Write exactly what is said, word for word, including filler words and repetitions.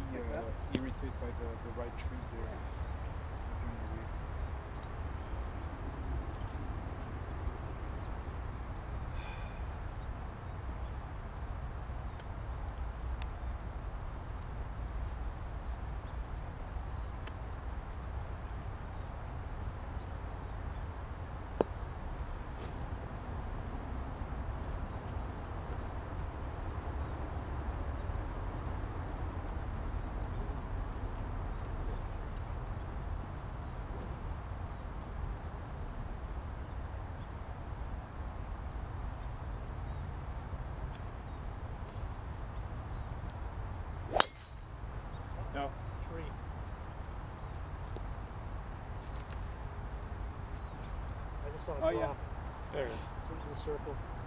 like uh, that? irritated by the, the right trees there during the week. No. Tree. I just saw a Oh, yeah. drop. There it is. It's into the circle.